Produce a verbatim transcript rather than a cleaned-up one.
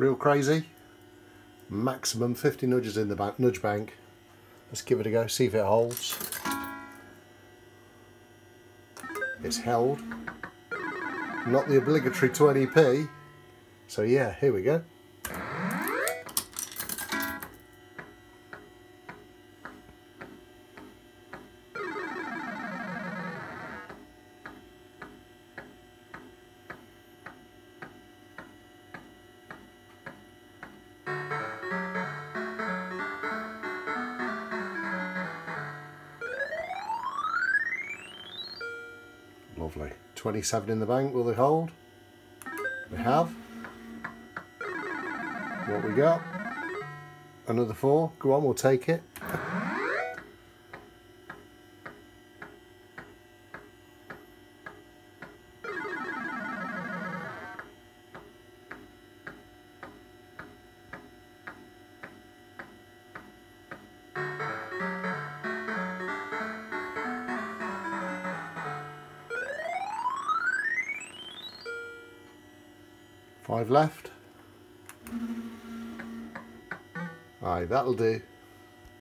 Reelcrazy. Maximum fifty nudges in the bank, nudge bank. Let's give it a go, see if it holds. It's held. Not the obligatory twenty p. So yeah, here we go. Lovely. twenty-seven in the bank, will they hold? They have. What we got? Another four. Go on, we'll take it. Five left. Aye, that'll do.